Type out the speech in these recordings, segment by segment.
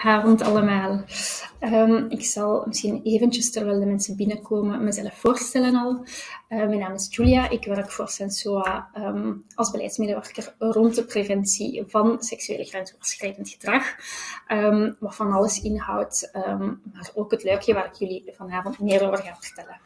Goedenavond allemaal. Ik zal misschien eventjes, terwijl de mensen binnenkomen, mezelf voorstellen al. Mijn naam is Julia, ik werk voor Sensoa als beleidsmedewerker rond de preventie van seksueel grensoverschrijdend gedrag. Wat van alles inhoudt, maar ook het luikje waar ik jullie vanavond meer over ga vertellen.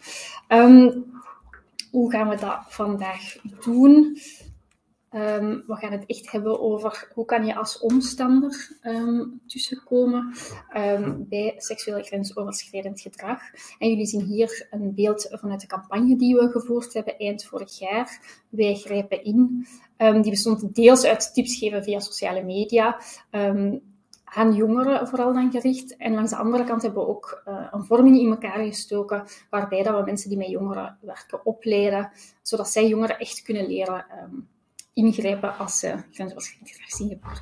Hoe gaan we dat vandaag doen? We gaan het echt hebben over hoe kan je als omstander tussenkomen bij seksueel grensoverschrijdend gedrag. En jullie zien hier een beeld vanuit de campagne die we gevoerd hebben eind vorig jaar. Wij grijpen in. Die bestond deels uit tips geven via sociale media, aan jongeren vooral dan gericht. En langs de andere kant hebben we ook een vorming in elkaar gestoken, waarbij dat we mensen die met jongeren werken opleiden, zodat zij jongeren echt kunnen leren ingrijpen als ze grensoverschrijdend gedrag zien gebeuren.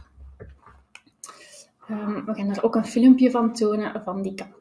We gaan daar ook een filmpje van tonen van die campagne.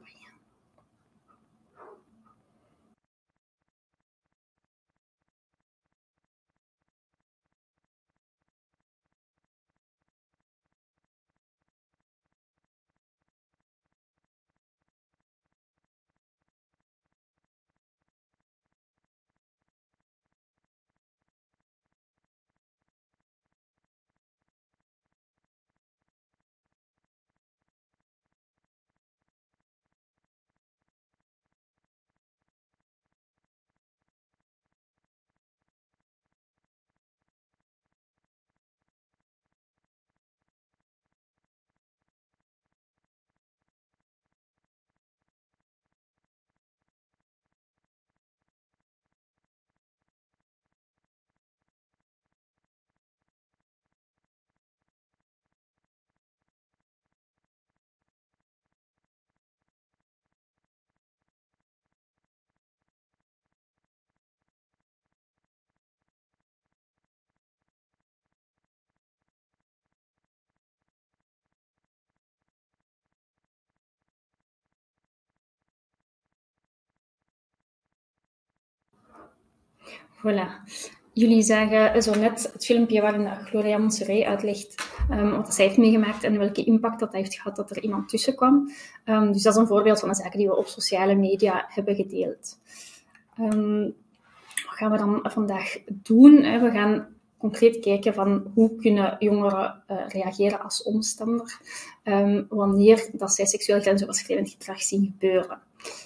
Voilà. Jullie zagen zo net het filmpje waarin Gloria Monserrat uitlegt wat zij heeft meegemaakt en welke impact dat heeft gehad dat er iemand tussen kwam. Dus dat is een voorbeeld van de zaken die we op sociale media hebben gedeeld. Wat gaan we dan vandaag doen? We gaan concreet kijken van hoe kunnen jongeren reageren als omstander wanneer dat zij seksueel grensoverschrijdend gedrag zien gebeuren.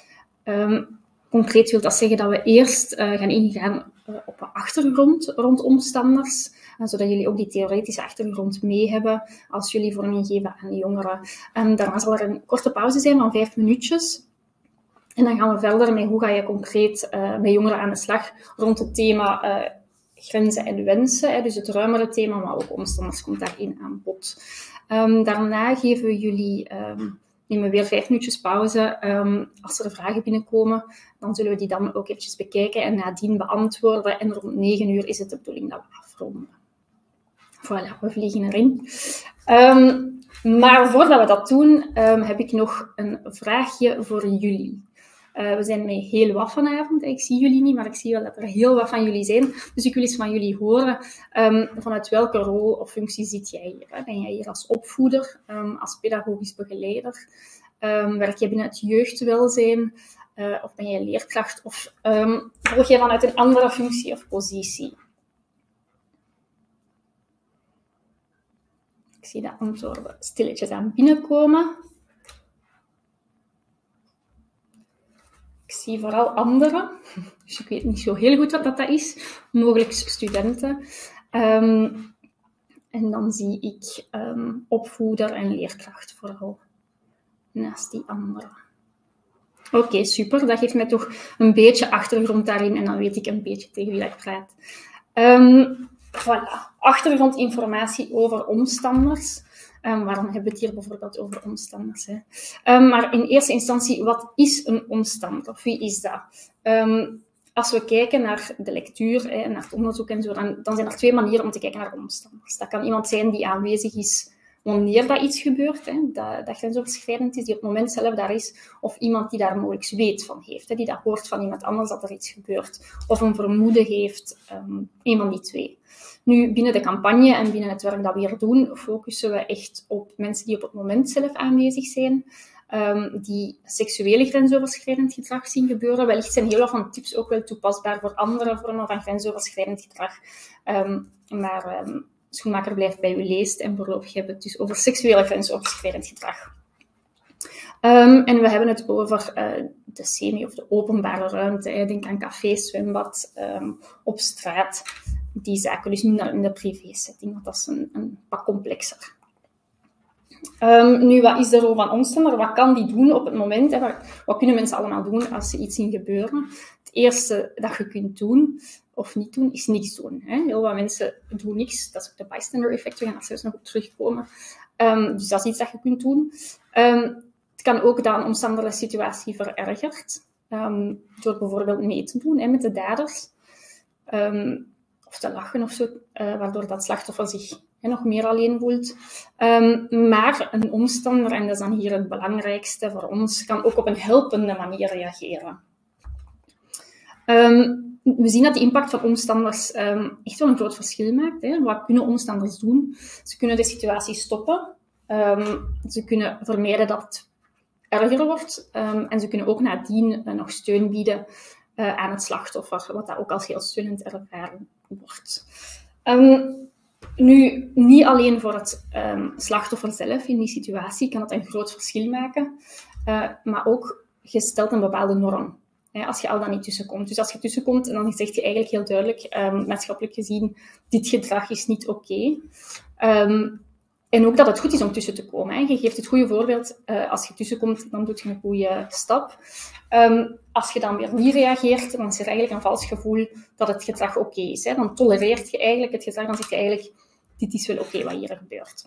Concreet wil dat zeggen dat we eerst gaan ingaan op de achtergrond rond omstanders, zodat jullie ook die theoretische achtergrond mee hebben als jullie vorming geven aan de jongeren. Daarna zal er een korte pauze zijn van 5 minuutjes. En dan gaan we verder met hoe ga je concreet met jongeren aan de slag rond het thema grenzen en wensen. Dus het ruimere thema, maar ook omstanders komt daarin aan bod. Daarna geven we jullie... nemen we weer 5 minuutjes pauze. Als er vragen binnenkomen, dan zullen we die dan ook eventjes bekijken en nadien beantwoorden. En rond 9 uur is het de bedoeling dat we afronden. Voilà, we vliegen erin. Maar voordat we dat doen, heb ik nog een vraagje voor jullie. We zijn met heel wat vanavond. Ik zie jullie niet, maar ik zie wel dat er heel wat van jullie zijn. Dus ik wil eens van jullie horen, vanuit welke rol of functie zit jij hier? Ben jij hier als opvoeder, als pedagogisch begeleider? Werk jij binnen het jeugdwelzijn? Of ben jij leerkracht? Of volg jij vanuit een andere functie of positie? Ik zie de antwoorden stilletjes aan binnenkomen. Ik zie vooral anderen, dus ik weet niet zo heel goed wat dat is. Mogelijk studenten. En dan zie ik opvoeder en leerkracht vooral naast die anderen. Oké, super. Dat geeft mij toch een beetje achtergrond daarin en dan weet ik een beetje tegen wie ik praat. Voilà. Achtergrondinformatie over omstanders. Waarom hebben we het hier bijvoorbeeld over omstanders? Hè? Maar in eerste instantie, wat is een omstander? Of wie is dat? Als we kijken naar de lectuur en naar het onderzoek en zo, dan zijn er 2 manieren om te kijken naar omstanders. Dat kan iemand zijn die aanwezig is wanneer dat iets gebeurt, dat grensoverschrijdend is, die op het moment zelf daar is, of iemand die daar mogelijk weet van heeft, die dat hoort van iemand anders dat er iets gebeurt, of een vermoeden heeft, een van die twee. Nu, binnen de campagne en binnen het werk dat we hier doen, focussen we echt op mensen die op het moment zelf aanwezig zijn, die seksuele grensoverschrijdend gedrag zien gebeuren. Wellicht zijn heel veel van tips ook wel toepasbaar voor andere vormen van grensoverschrijdend gedrag. Maar Schoenmaker blijft bij u leest en voorlopig hebben we het dus over seksuele grensoverschrijdend gedrag. En we hebben het over de semi- of de openbare ruimte. Denk aan café, zwembad, op straat. Die zaken, dus niet in de privé-setting, want dat is een pak complexer. Nu, wat is de rol van omstander? Wat kan die doen op het moment? Wat kunnen mensen allemaal doen als ze iets zien gebeuren? Het eerste dat je kunt doen, of niet doen, is niks doen. Heel wat mensen doen niks. Dat is ook de bystander effect. We gaan daar zelfs nog op terugkomen. Dus dat is iets dat je kunt doen. Het kan ook dat een omstander de situatie verergert. Door bijvoorbeeld mee te doen met de daders. Of te lachen of zo, waardoor dat slachtoffer zich nog meer alleen voelt. Maar een omstander, en dat is dan hier het belangrijkste voor ons, kan ook op een helpende manier reageren. We zien dat de impact van omstanders echt wel een groot verschil maakt. Wat kunnen omstanders doen? Ze kunnen de situatie stoppen. Ze kunnen vermijden dat het erger wordt. En ze kunnen ook nadien nog steun bieden aan het slachtoffer, wat dat ook als heel steunend ervaren wordt. Nu, niet alleen voor het slachtoffer zelf in die situatie kan het een groot verschil maken, maar ook je stelt een bepaalde norm. Als je al dan niet tussenkomt. Dus als je tussenkomt, dan zeg je eigenlijk heel duidelijk, maatschappelijk gezien, dit gedrag is niet oké. En ook dat het goed is om tussen te komen. Je geeft het goede voorbeeld. Als je tussenkomt, dan doe je een goede stap. Als je dan weer niet reageert, dan is er eigenlijk een vals gevoel dat het gedrag oké is. Dan tolereert je eigenlijk het gedrag, dan zeg je eigenlijk, dit is wel oké wat hier gebeurt.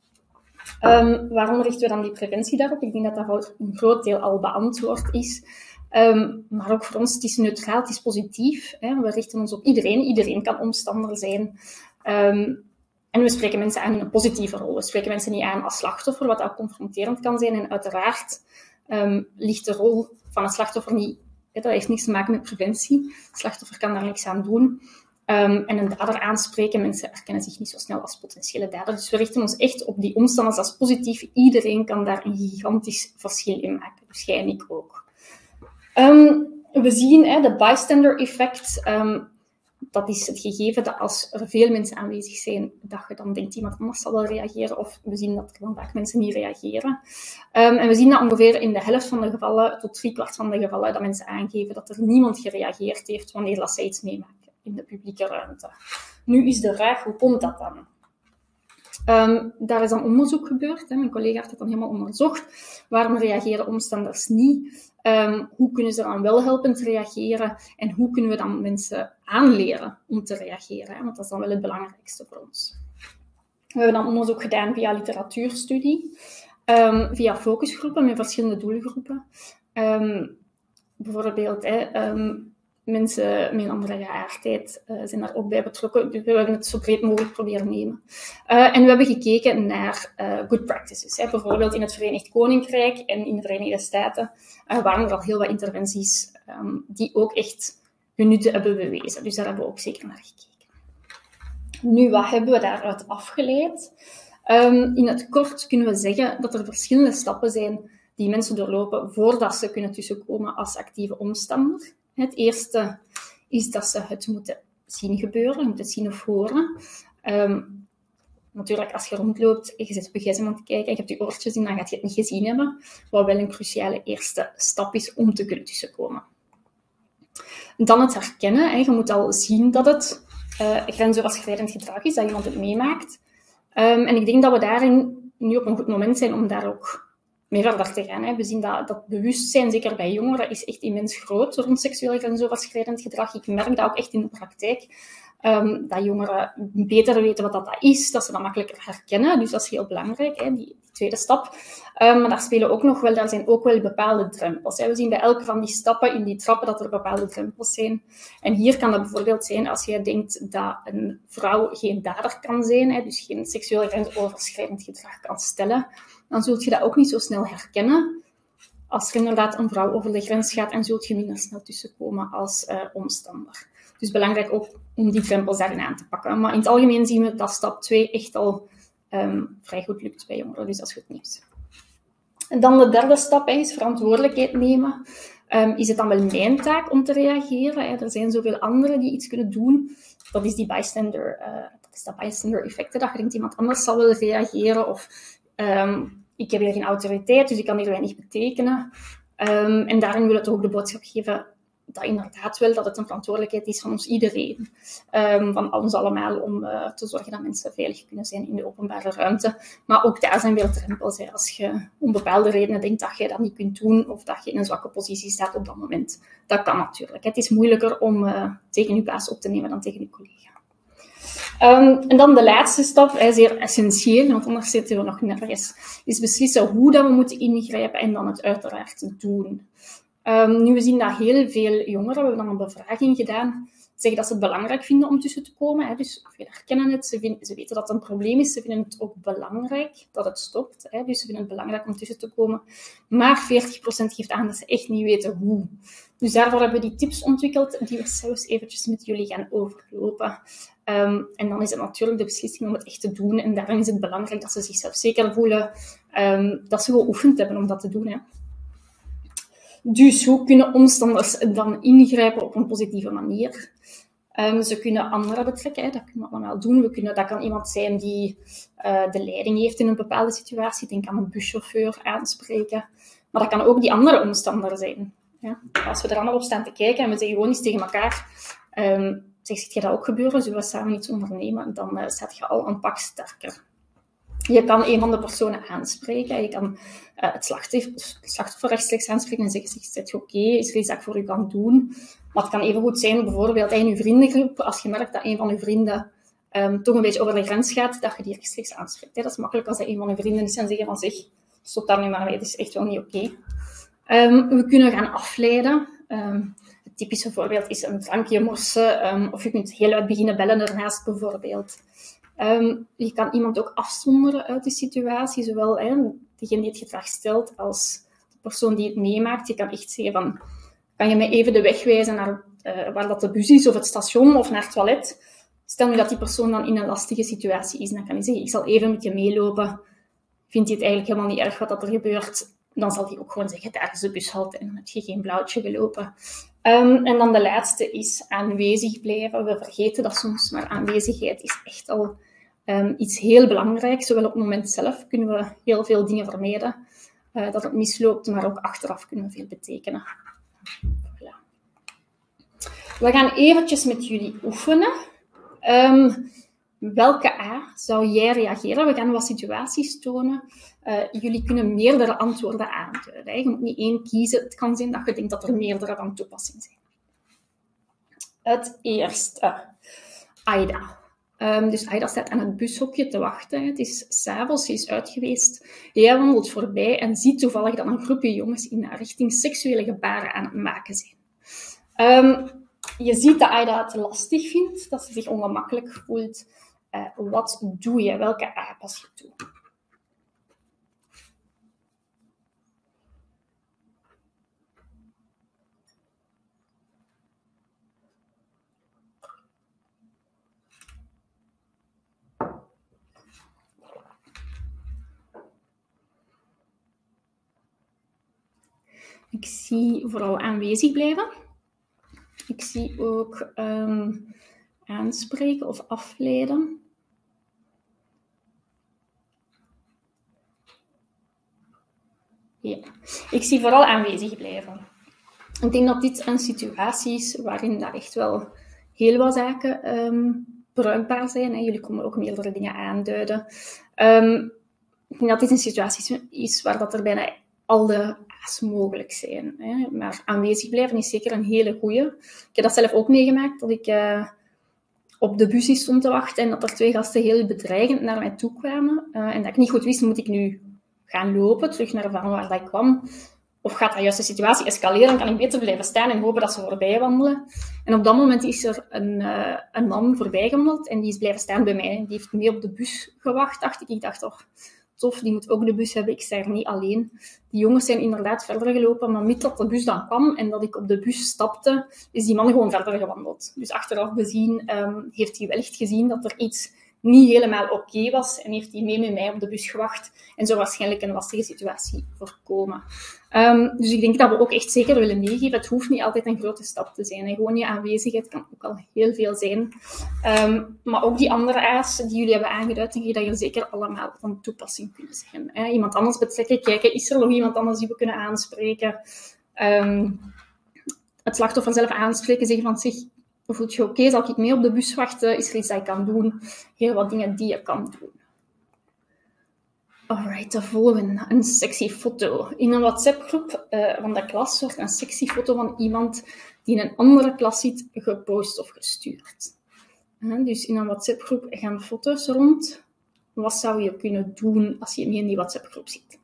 Waarom richten we dan die preventie daarop? Ik denk dat dat voor een groot deel al beantwoord is. Maar ook voor ons, het is neutraal, het is positief. We richten ons op iedereen. Iedereen kan omstander zijn. En we spreken mensen aan in een positieve rol. We spreken mensen niet aan als slachtoffer, wat ook confronterend kan zijn. En uiteraard ligt de rol van het slachtoffer niet... Dat heeft niks te maken met preventie. Het slachtoffer kan daar niks aan doen. En een dader aanspreken, mensen herkennen zich niet zo snel als potentiële dader. Dus we richten ons echt op die omstanders als positief. Iedereen kan daar een gigantisch verschil in maken. Dus jij en ik ook. We zien de bystander effect. Dat is het gegeven dat als er veel mensen aanwezig zijn, dat je dan denkt iemand anders zal wel reageren. Of we zien dat er dan vaak mensen niet reageren. En we zien dat ongeveer in de helft van de gevallen, tot 3/4 van de gevallen, dat mensen aangeven dat er niemand gereageerd heeft wanneer zij iets meemaken in de publieke ruimte. Nu is de vraag, hoe komt dat dan? Daar is dan onderzoek gebeurd. Mijn collega heeft het dan helemaal onderzocht. Waarom reageren omstanders niet? Hoe kunnen ze dan wel helpend reageren? En hoe kunnen we dan mensen aanleren om te reageren? Want dat is dan wel het belangrijkste voor ons. We hebben dan onderzoek gedaan via literatuurstudie, via focusgroepen met verschillende doelgroepen. Bijvoorbeeld... mensen met een andere geaardheid zijn daar ook bij betrokken. Dus we hebben het zo breed mogelijk proberen nemen. En we hebben gekeken naar good practices. Bijvoorbeeld in het Verenigd Koninkrijk en in de Verenigde Staten waren er al heel wat interventies die ook echt hun nut hebben bewezen. Dus daar hebben we ook zeker naar gekeken. Nu, wat hebben we daaruit afgeleid? In het kort kunnen we zeggen dat er verschillende stappen zijn die mensen doorlopen voordat ze kunnen tussenkomen als actieve omstander. Het eerste is dat ze het moeten zien gebeuren, moeten zien of horen. Natuurlijk, als je rondloopt en je zit op je gsm aan te kijken en je hebt je oortjes in, dan gaat je het niet gezien hebben. Wat wel een cruciale eerste stap is om te kunnen tussenkomen. Dan het herkennen. Je moet al zien dat het grensoverschrijdend gedrag is, dat iemand het meemaakt. En ik denk dat we daarin nu op een goed moment zijn om daar ook mee verder te gaan. We zien dat bewustzijn, zeker bij jongeren, is echt immens groot rond seksueel grensoverschrijdend gedrag. Ik merk dat ook echt in de praktijk. Dat jongeren beter weten wat dat is, dat ze dat makkelijker herkennen. Dus dat is heel belangrijk. Die tweede stap. Maar daar zijn ook wel bepaalde drempels. We zien bij elke van die stappen in die trappen dat er bepaalde drempels zijn. En hier kan dat bijvoorbeeld zijn als je denkt dat een vrouw geen dader kan zijn, dus geen seksueel grensoverschrijdend gedrag kan stellen, dan zult je dat ook niet zo snel herkennen als er inderdaad een vrouw over de grens gaat en zult je minder snel tussenkomen als omstander. Dus belangrijk ook om die drempels daarin aan te pakken. Maar in het algemeen zien we dat stap 2 echt al vrij goed lukt bij jongeren, dus dat is goed nieuws. En dan de derde stap is verantwoordelijkheid nemen. Is het dan wel mijn taak om te reageren? Er zijn zoveel anderen die iets kunnen doen. Dat is dat bystander effect, dat je denkt iemand anders zal willen reageren of ik heb hier geen autoriteit, dus ik kan hier weinig betekenen. En daarin wil ik ook de boodschap geven dat inderdaad wel dat het een verantwoordelijkheid is van ons iedereen. Van ons allemaal om te zorgen dat mensen veilig kunnen zijn in de openbare ruimte. Maar ook daar zijn weer drempels. Als je om bepaalde redenen denkt dat je dat niet kunt doen of dat je in een zwakke positie staat op dat moment. Dat kan natuurlijk. Het is moeilijker om tegen je baas op te nemen dan tegen je collega. En dan de laatste stap, zeer essentieel, want anders zitten we nog nergens, is beslissen hoe dat we moeten ingrijpen en dan het uiteraard doen. Nu, we zien dat heel veel jongeren, we hebben dan een bevraging gedaan, zeggen dat ze het belangrijk vinden om tussen te komen. Dus veel herkennen het, ze weten dat het een probleem is, ze vinden het ook belangrijk dat het stopt. Dus ze vinden het belangrijk om tussen te komen. Maar 40% geeft aan dat ze echt niet weten hoe. Dus daarvoor hebben we die tips ontwikkeld, die we zelfs eventjes met jullie gaan overlopen. En dan is het natuurlijk de beslissing om het echt te doen. En daarin is het belangrijk dat ze zichzelf zeker voelen, dat ze geoefend hebben om dat te doen. Dus hoe kunnen omstanders dan ingrijpen op een positieve manier? Ze kunnen anderen betrekken, dat kunnen we allemaal doen. Dat kan iemand zijn die de leiding heeft in een bepaalde situatie. Denk aan een buschauffeur aanspreken. Maar dat kan ook die andere omstander zijn. Als we er allemaal op staan te kijken en we zeggen gewoon eens tegen elkaar, ziet je dat ook gebeuren, zullen we samen iets ondernemen, dan staat je al een pak sterker. Je kan een van de personen aanspreken. Je kan het slachtoffer rechtstreeks aanspreken en zeggen, zet je oké, is er iets dat ik voor u kan doen? Maar het kan even goed zijn, bijvoorbeeld in uw vriendengroep, als je merkt dat een van uw vrienden toch een beetje over de grens gaat, dat je die rechtstreeks aanspreekt. Dat is makkelijk als dat een van uw vrienden is en zeggen van, zeg, stop daar nu maar mee, het is echt wel niet oké. We kunnen gaan afleiden. Het typische voorbeeld is een drankje morsen, of je kunt heel uit beginnen bellen ernaast bijvoorbeeld. Je kan iemand ook afzonderen uit de situatie, zowel degene die het gedrag stelt als de persoon die het meemaakt. Je kan echt zeggen van, kan je mij even de weg wijzen naar waar dat de bus is, of het station, of naar het toilet? Stel nu dat die persoon dan in een lastige situatie is, dan kan je zeggen, ik zal even met je meelopen. Vindt hij het eigenlijk helemaal niet erg wat dat er gebeurt? Dan zal hij ook gewoon zeggen, daar is de bushalte en dan heb je geen blauwtje gelopen. En dan de laatste is aanwezig blijven. We vergeten dat soms, maar aanwezigheid is echt al iets heel belangrijks. Zowel op het moment zelf kunnen we heel veel dingen vermijden, dat het misloopt, maar ook achteraf kunnen we veel betekenen. Voilà. We gaan eventjes met jullie oefenen. Welke A zou jij reageren? We gaan wat situaties tonen. Jullie kunnen meerdere antwoorden aanduiden. Je moet niet één kiezen. Het kan zijn dat je denkt dat er meerdere van toepassing zijn. Het eerste. Aida. Dus Aida staat aan het bushokje te wachten. Het is 's avonds, ze is uit geweest. Jij wandelt voorbij en ziet toevallig dat een groepje jongens in haar richting seksuele gebaren aan het maken zijn. Je ziet dat Aida het lastig vindt, dat ze zich ongemakkelijk voelt. Wat doe je? Welke A pas je toe? Ik zie vooral aanwezig blijven. Ik zie ook aanspreken of afleiden. Ja, ik zie vooral aanwezig blijven. Ik denk dat dit een situatie is waarin dat echt wel heel wat zaken bruikbaar zijn. Jullie konden ook meerdere dingen aanduiden. Ik denk dat dit een situatie is waar dat er bijna al de A's mogelijk zijn. Maar aanwezig blijven is zeker een hele goeie. Ik heb dat zelf ook meegemaakt, dat ik op de bus stond te wachten en dat er 2 gasten heel bedreigend naar mij toe kwamen. En dat ik niet goed wist, moet ik nu gaan lopen, terug naar waar ik kwam? Of gaat dat juist de situatie escaleren? Dan kan ik beter blijven staan en hopen dat ze voorbij wandelen. En op dat moment is er een man voorbij gewandeld en die is blijven staan bij mij. Die heeft mee op de bus gewacht, dacht ik. Ik dacht, oh, tof, die moet ook de bus hebben. Ik sta er niet alleen. Die jongens zijn inderdaad verder gelopen, maar met dat de bus dan kwam en dat ik op de bus stapte, is die man gewoon verder gewandeld. Dus achteraf bezien heeft hij wellicht gezien dat er iets niet helemaal oké was en heeft hij mee met mij op de bus gewacht en zo waarschijnlijk een lastige situatie voorkomen. Dus ik denk dat we ook echt zeker willen meegeven. Het hoeft niet altijd een grote stap te zijn. En gewoon je aanwezigheid kan ook al heel veel zijn. Maar ook die andere A's die jullie hebben aangeduid, denk ik dat je zeker allemaal van toepassing kunnen zijn. Iemand anders betrekken, kijken, is er nog iemand anders die we kunnen aanspreken? Het slachtoffer zelf aanspreken, zeggen van zich, voelt je oké, zal ik mee op de bus wachten? Is er iets dat ik kan doen? Heel wat dingen die je kan doen. Alright, de volgende. Een sexy foto. In een WhatsApp-groep van de klas wordt een sexy foto van iemand die in een andere klas zit gepost of gestuurd. Dus in een WhatsApp-groep gaan foto's rond. Wat zou je kunnen doen als je mee in die WhatsApp-groep zit?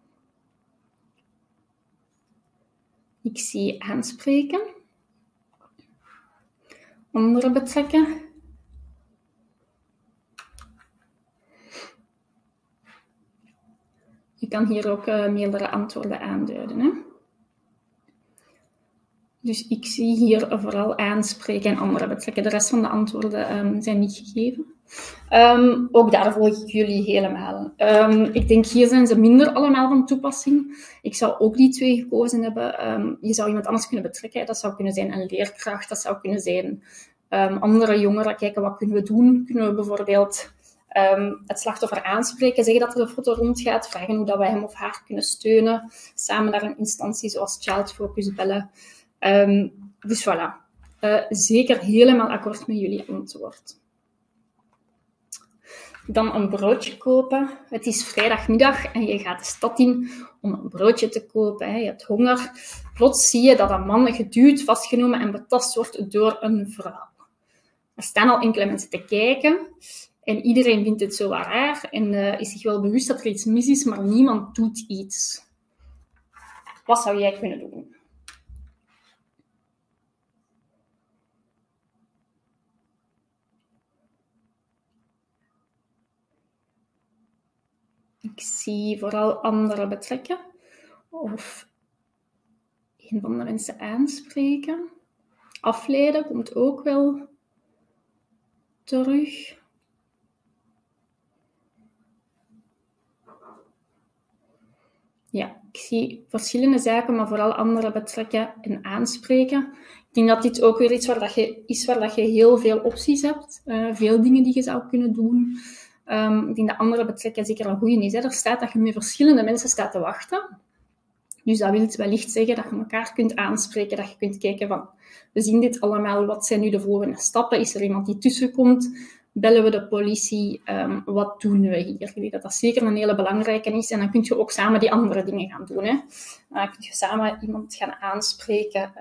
Ik zie aanspreken. Anderen betrekken. Je kan hier ook meerdere antwoorden aanduiden. Hè? Dus ik zie hier vooral aanspreken en anderen betrekken. De rest van de antwoorden zijn niet gegeven. Ook daar volg ik jullie helemaal. Ik denk hier zijn ze minder allemaal van toepassing. Ik zou ook die 2 gekozen hebben. Je zou iemand anders kunnen betrekken. Dat zou kunnen zijn een leerkracht. Dat zou kunnen zijn andere jongeren. Kijken, wat kunnen we doen? Kunnen we bijvoorbeeld het slachtoffer aanspreken, zeggen dat er een foto rondgaat, vragen hoe dat wij hem of haar kunnen steunen, samen naar een instantie zoals Child Focus bellen. Dus voilà. Zeker helemaal akkoord met jullie antwoord. Dan een broodje kopen. Het is vrijdagmiddag en je gaat de stad in om een broodje te kopen. Je hebt honger. Plots zie je dat een man geduwd, vastgenomen en betast wordt door een vrouw. Er staan al enkele mensen te kijken. En iedereen vindt het zo wat raar en is zich wel bewust dat er iets mis is, maar niemand doet iets. Wat zou jij kunnen doen? Ik zie vooral anderen betrekken of een van de mensen aanspreken. Afleiden komt ook wel terug. Ja, ik zie verschillende zaken, maar vooral anderen betrekken en aanspreken. Ik denk dat dit ook weer iets waar dat je heel veel opties hebt. Veel dingen die je zou kunnen doen. Ik denk dat anderen betrekken zeker een goede is. Hè. Er staat dat je met verschillende mensen staat te wachten. Dus dat wil wellicht zeggen dat je elkaar kunt aanspreken, dat je kunt kijken van, we zien dit allemaal, wat zijn nu de volgende stappen? Is er iemand die tussenkomt? Bellen we de politie? Wat doen we hier? Ik denk dat dat zeker een hele belangrijke is. En dan kun je ook samen die andere dingen gaan doen. Hè. Dan kun je samen iemand gaan aanspreken.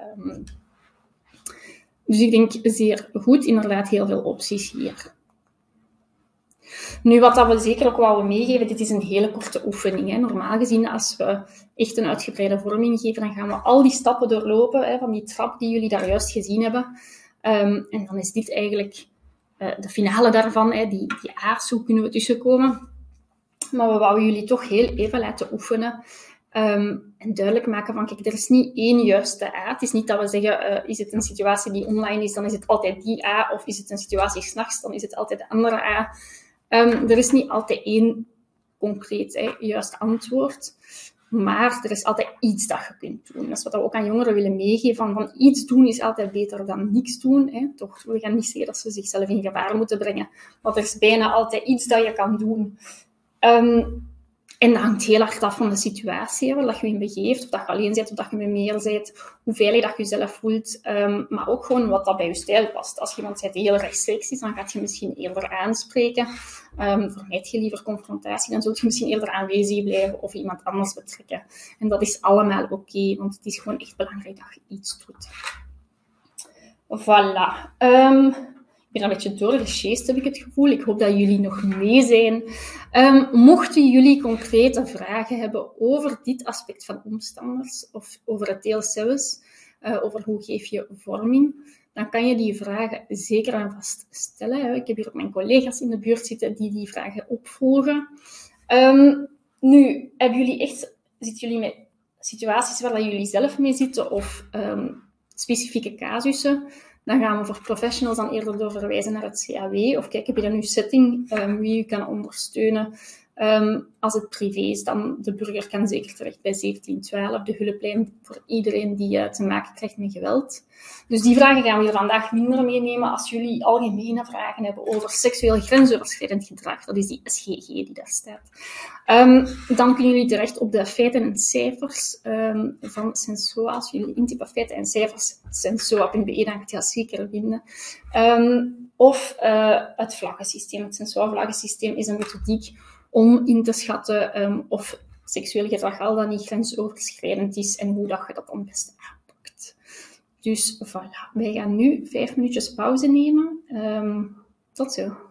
Dus ik denk zeer goed, inderdaad heel veel opties hier. Nu, wat dat we zeker ook wouden meegeven, dit is een hele korte oefening. Hè. Normaal gezien, als we echt een uitgebreide vorming geven, dan gaan we al die stappen doorlopen, hè, van die trap die jullie daar juist gezien hebben. En dan is dit eigenlijk de finale daarvan, hè, die A's, hoe kunnen we tussenkomen. Maar we wouden jullie toch heel even laten oefenen. En duidelijk maken van, kijk, er is niet één juiste A. Het is niet dat we zeggen, is het een situatie die online is, dan is het altijd die A. Of is het een situatie 's nachts, dan is het altijd de andere A. Er is niet altijd één concreet juist antwoord, maar er is altijd iets dat je kunt doen. Dat is wat we ook aan jongeren willen meegeven, van iets doen is altijd beter dan niks doen. Hè. Toch, we gaan niet zeggen dat ze zichzelf in gevaar moeten brengen, maar er is bijna altijd iets dat je kan doen. En dat hangt heel hard af van de situatie waar dat je in begeeft, of dat je alleen bent, of dat je met meer bent, hoe veilig dat je jezelf voelt, maar ook gewoon wat dat bij je stijl past. Als je iemand bent die heel rechtstreeks is, dan gaat je misschien eerder aanspreken. Vermijd je liever confrontatie, dan zult je misschien eerder aanwezig blijven of iemand anders betrekken. En dat is allemaal oké, want het is gewoon echt belangrijk dat je iets doet. Voilà. ben een beetje doorgesjeest, heb ik het gevoel. Ik hoop dat jullie nog mee zijn. Mochten jullie concrete vragen hebben over dit aspect van omstanders of over het deel zelfs, over hoe geef je vorming, dan kan je die vragen zeker en vast stellen. Ik heb hier ook mijn collega's in de buurt zitten die vragen opvolgen. Nu, zitten jullie met situaties waar jullie zelf mee zitten of specifieke casussen? Dan gaan we voor professionals dan eerder doorverwijzen naar het CAW of kijken bij een setting wie u kan ondersteunen. Als het privé is, dan de burger kan zeker terecht bij 1712, de hulplijn voor iedereen die te maken krijgt met geweld. Dus die vragen gaan we hier vandaag minder meenemen. Als jullie algemene vragen hebben over seksueel grensoverschrijdend gedrag, dat is die SGG die daar staat, dan kunnen jullie terecht op de feiten en cijfers van Sensoa. Als jullie intypen feiten en cijfers sensoa.be, dan gaat je dat zeker vinden. Of het vlaggensysteem. Het Sensoa-vlaggensysteem is een methodiek om in te schatten of seksueel gedrag al dan niet grensoverschrijdend is en hoe dat je dat dan best aanpakt. Dus voilà, wij gaan nu 5 minuutjes pauze nemen. Tot zo.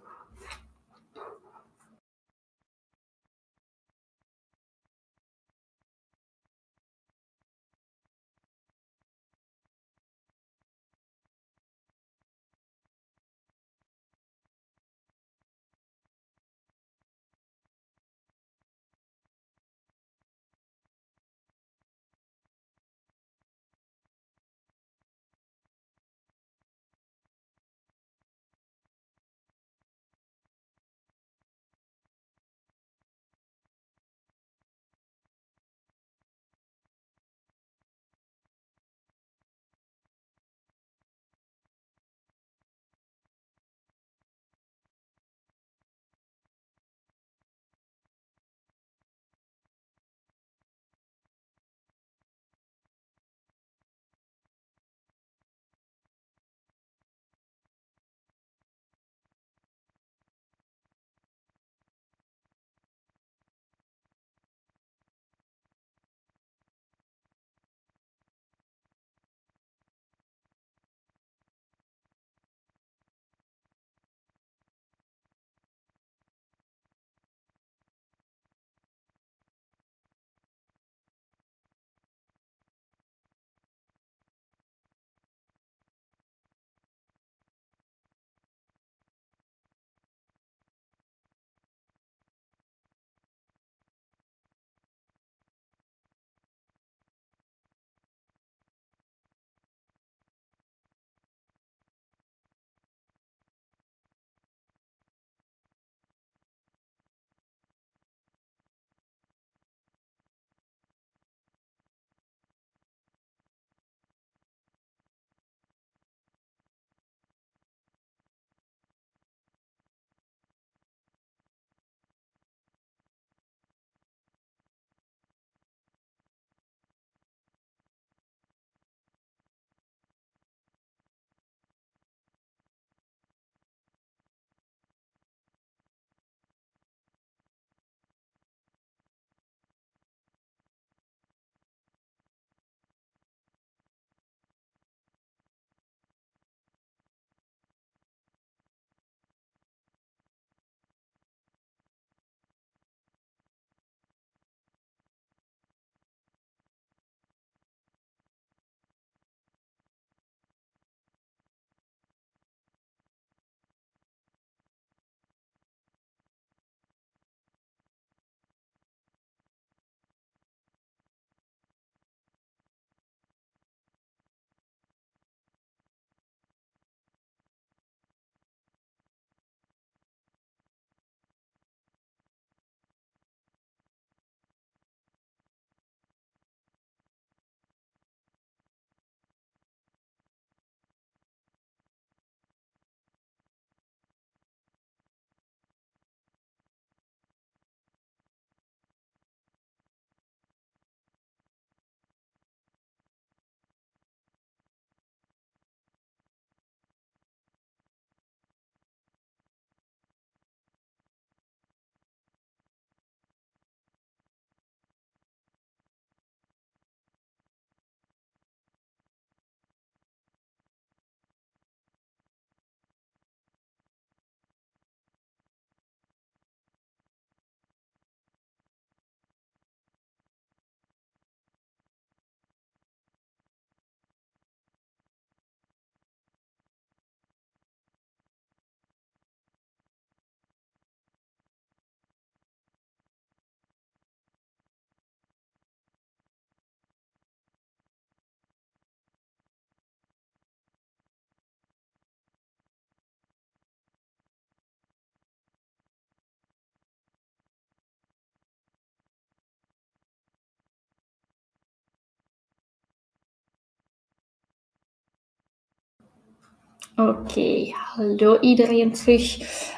Oké, hallo iedereen terug.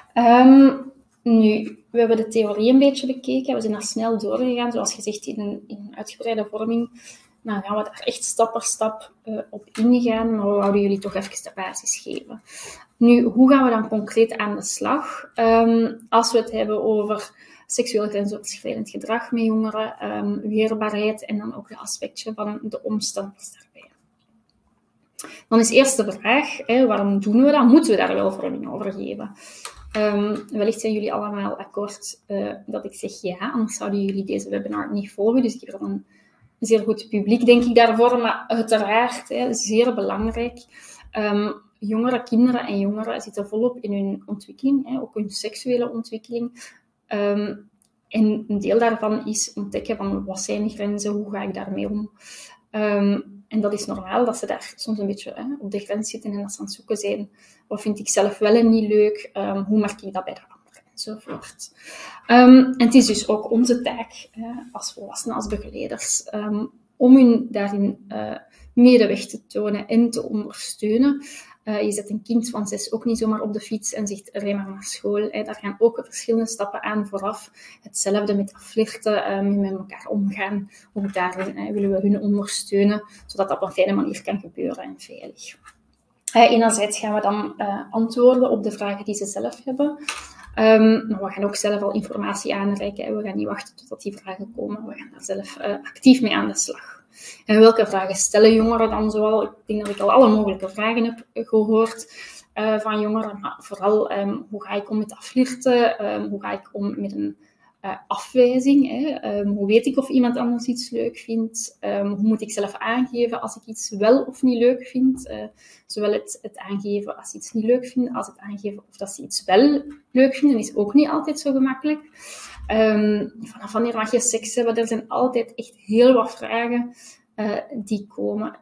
Nu, we hebben de theorie een beetje bekeken. We zijn daar snel doorgegaan, zoals gezegd in een uitgebreide vorming. Nou gaan we daar echt stap per stap op ingaan, maar we wouden jullie toch even de basis geven. Nu, hoe gaan we dan concreet aan de slag? Als we het hebben over seksueel grensoverschrijdend gedrag met jongeren, weerbaarheid en dan ook het aspectje van de omstanders daarbij. Dan is eerst de vraag, waarom doen we dat? Moeten we daar wel vorming over geven? Wellicht zijn jullie allemaal akkoord dat ik zeg ja, anders zouden jullie deze webinar niet volgen. Dus ik heb een zeer goed publiek, denk ik, daarvoor. Maar uiteraard, zeer belangrijk. Jongere kinderen en jongeren zitten volop in hun ontwikkeling, ook hun seksuele ontwikkeling. En een deel daarvan is ontdekken van wat zijn grenzen, hoe ga ik daarmee om. En dat is normaal, dat ze daar soms een beetje op de grens zitten en dat ze aan het zoeken zijn. Wat vind ik zelf wel en niet leuk? Hoe merk ik dat bij de anderen? Enzovoort. En het is dus ook onze taak, als volwassenen, als begeleiders, om hun daarin medeweg te tonen en te ondersteunen. Je zet een kind van 6 ook niet zomaar op de fiets en zegt rij maar naar school. Daar gaan ook verschillende stappen aan vooraf. Hetzelfde met flirten, met elkaar omgaan. Ook daarin willen we hun ondersteunen, zodat dat op een fijne manier kan gebeuren en veilig. Enerzijds gaan we dan antwoorden op de vragen die ze zelf hebben. Maar we gaan ook zelf al informatie aanreiken. We gaan niet wachten totdat die vragen komen. We gaan daar zelf actief mee aan de slag. En welke vragen stellen jongeren dan zoal? Ik denk dat ik al alle mogelijke vragen heb gehoord van jongeren. Maar vooral, hoe ga ik om met dat flirten? Hoe ga ik om met een afwijzing? Hoe weet ik of iemand anders iets leuk vindt? Hoe moet ik zelf aangeven als ik iets wel of niet leuk vind? Zowel het aangeven als ze iets niet leuk vinden, als het aangeven of dat ze iets wel leuk vinden, is ook niet altijd zo gemakkelijk. Vanaf wanneer mag je seks hebben? Er zijn altijd echt heel wat vragen die komen.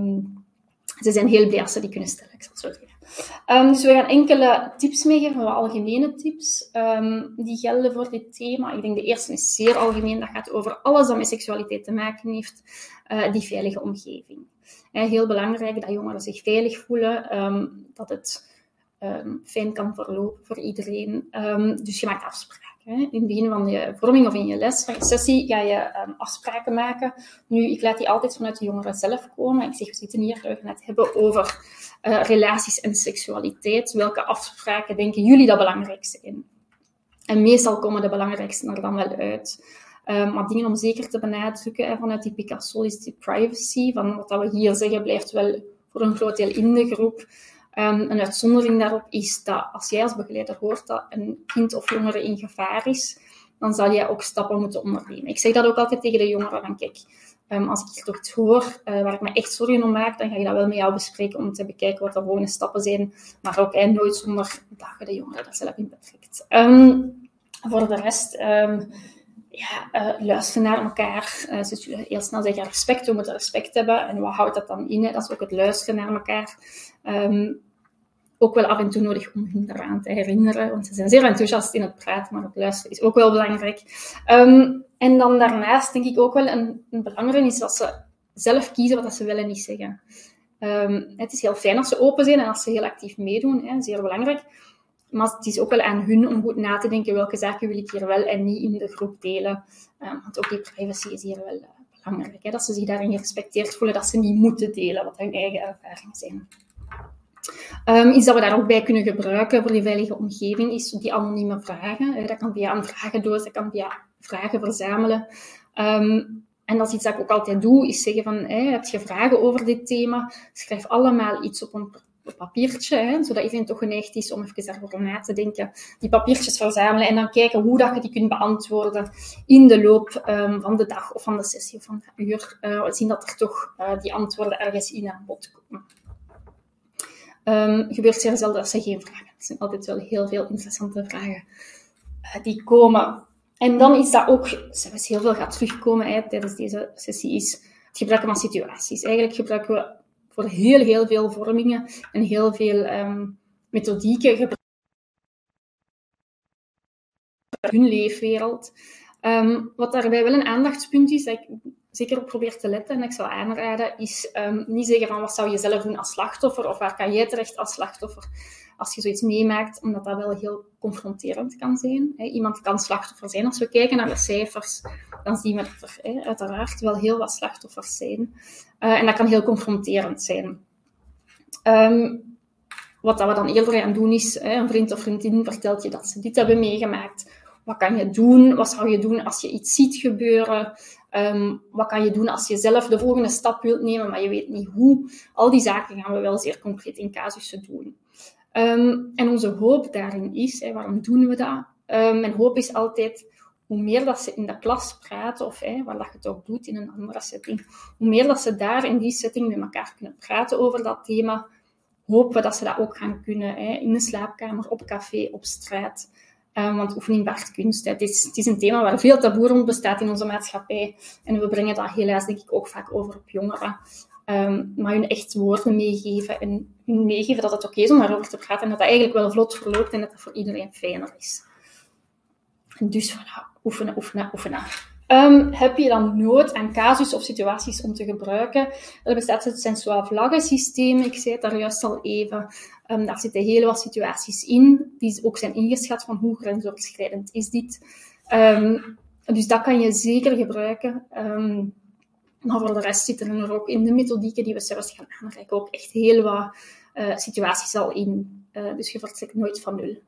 Ze zijn heel blij als ze die kunnen stellen, ik zal het zo zeggen. Dus we gaan enkele tips meegeven, wat algemene tips, die gelden voor dit thema. Ik denk de eerste is zeer algemeen, dat gaat over alles dat met seksualiteit te maken heeft, die veilige omgeving. Heel belangrijk dat jongeren zich veilig voelen, dat het fijn kan verlopen voor iedereen. Dus je maakt afspraken. In het begin van je vorming of in je les, van je sessie, ga je afspraken maken. Nu, ik laat die altijd vanuit de jongeren zelf komen. Ik zeg, we zitten hier, we gaan het hebben over relaties en seksualiteit. Welke afspraken denken jullie dat belangrijk zijn? En meestal komen de belangrijkste er dan wel uit. Maar dingen om zeker te benadrukken vanuit die Picasso is die privacy. Van wat we hier zeggen blijft wel voor een groot deel in de groep. Een uitzondering daarop is dat als jij als begeleider hoort dat een kind of jongere in gevaar is, dan zal jij ook stappen moeten ondernemen. Ik zeg dat ook altijd tegen de jongeren, van kijk, als ik hier toch iets hoor waar ik me echt zorgen om maak, dan ga ik dat wel met jou bespreken om te bekijken wat de volgende stappen zijn, maar ook nooit zonder dat je de jongeren daar zelf in betrekt. Voor de rest, luisteren naar elkaar. Ze zullen heel snel zeggen respect, we moeten respect hebben. En wat houdt dat dan in? Dat is ook het luisteren naar elkaar. Ook wel af en toe nodig om hen eraan te herinneren, want ze zijn zeer enthousiast in het praten, maar het luisteren is ook wel belangrijk. En dan daarnaast denk ik ook wel een belangrijk is dat ze zelf kiezen wat ze willen niet zeggen. Het is heel fijn als ze open zijn en als ze heel actief meedoen, zeer belangrijk. Maar het is ook wel aan hun om goed na te denken welke zaken wil ik hier wel en niet in de groep delen. Want ook die privacy is hier wel belangrijk. Dat ze zich daarin gerespecteerd voelen, dat ze niet moeten delen wat hun eigen ervaringen zijn. Iets dat we daar ook bij kunnen gebruiken voor die veilige omgeving is die anonieme vragen. Dat kan via een vragendoos, dat kan via vragen verzamelen. En dat is iets dat ik ook altijd doe, is zeggen van, heb je vragen over dit thema? Schrijf allemaal iets op een papiertje, zodat iedereen toch geneigd is om even daarover na te denken. Die papiertjes verzamelen en dan kijken hoe dat je die kunt beantwoorden in de loop van de dag of van de sessie of van het uur. We zien dat er toch die antwoorden ergens in aan bod komen. Gebeurt zeer zelden dat ze geen vragen hebben. Er zijn altijd wel heel veel interessante vragen die komen. En dan is dat ook, zelfs heel veel gaat terugkomen tijdens deze sessie, is het gebruiken van situaties. Eigenlijk gebruiken we voor heel veel vormingen en heel veel methodieken gebruiken hun leefwereld. Wat daarbij wel een aandachtspunt is, dat ik zeker op probeer te letten en ik zou aanraden, is niet zeggen van wat zou je zelf doen als slachtoffer of waar kan jij terecht als slachtoffer als je zoiets meemaakt, omdat dat wel heel confronterend kan zijn. Iemand kan slachtoffer zijn. Als we kijken naar de cijfers, dan zien we dat er uiteraard wel heel wat slachtoffers zijn. En dat kan heel confronterend zijn. Wat dat we dan eerder gaan doen is, een vriend of vriendin vertelt je dat ze dit hebben meegemaakt. Wat kan je doen? Wat zou je doen als je iets ziet gebeuren? Wat kan je doen als je zelf de volgende stap wilt nemen, maar je weet niet hoe? Al die zaken gaan we wel zeer concreet in casussen doen. En onze hoop daarin is, waarom doen we dat? Mijn hoop is altijd, hoe meer dat ze in de klas praten, of waar dat je het ook doet in een andere setting, hoe meer dat ze daar in die setting met elkaar kunnen praten over dat thema, hopen we dat ze dat ook gaan kunnen in de slaapkamer, op café, op straat. Want oefening baart kunst. Het is een thema waar veel taboe rond bestaat in onze maatschappij. En we brengen dat helaas denk ik ook vaak over op jongeren. Maar hun echt woorden meegeven en hun meegeven dat het oké is om daarover te praten en dat dat eigenlijk wel vlot verloopt en dat dat voor iedereen fijner is. En dus voilà, oefenen, oefenen, oefenen. Heb je dan nood aan casus of situaties om te gebruiken? Er bestaat het Sensoa-vlaggensysteem, ik zei het daar juist al even. Daar zitten heel wat situaties in, die ook zijn ingeschat van hoe grensoverschrijdend is dit. Dus dat kan je zeker gebruiken. Maar voor de rest zitten er ook in de methodieken die we zelfs gaan aanreiken ook echt heel wat situaties al in. Dus je vertrekt nooit van nul.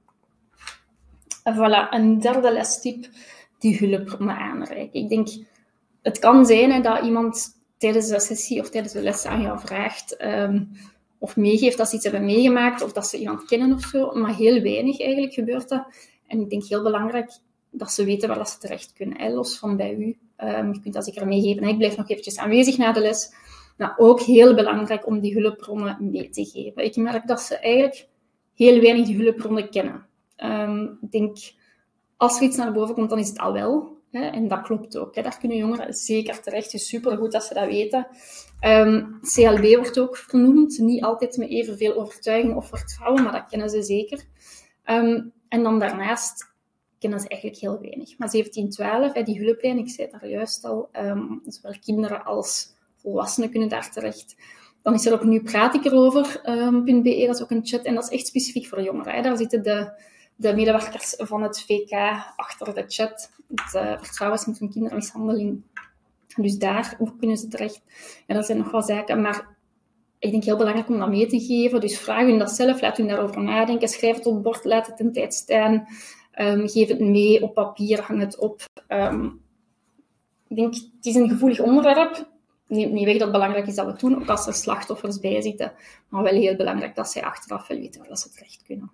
Voilà, een derde lestip, die hulpbronnen aanreiken. Ik denk, het kan zijn dat iemand tijdens de sessie of tijdens de les aan jou vraagt of meegeeft dat ze iets hebben meegemaakt of dat ze iemand kennen of zo, maar heel weinig eigenlijk gebeurt dat. En ik denk heel belangrijk dat ze weten waar dat ze terecht kunnen, los van bij u. Je kunt dat zeker meegeven. Ik blijf nog eventjes aanwezig na de les. Maar ook heel belangrijk om die hulpbronnen mee te geven. Ik merk dat ze eigenlijk heel weinig die hulpbronnen kennen. Ik denk, als er iets naar boven komt, dan is het al wel. En dat klopt ook. Daar kunnen jongeren zeker terecht. Het is supergoed dat ze dat weten. CLB wordt ook vernoemd. Niet altijd met evenveel overtuiging of vertrouwen, maar dat kennen ze zeker. En dan daarnaast kennen ze eigenlijk heel weinig. Maar 1712, die hulplijn, ik zei het daar juist al, zowel kinderen als volwassenen kunnen daar terecht. Dan is er ook Nu Praat ik erover.be, dat is ook een chat. En dat is echt specifiek voor jongeren. Daar zitten de medewerkers van het VK achter de chat. Het Vertrouwenscentrum Kindermishandeling. Dus daar ook kunnen ze terecht. En dat zijn nog wel zaken, maar ik denk heel belangrijk om dat mee te geven. Dus vraag hun dat zelf, laat hun daarover nadenken. Schrijf het op het bord, laat het een tijd staan. Geef het mee op papier, hang het op. Ik denk, het is een gevoelig onderwerp. Neemt niet weg dat het belangrijk is dat we het doen, ook als er slachtoffers bij zitten. Maar wel heel belangrijk dat zij achteraf wel weten waar ze terecht kunnen.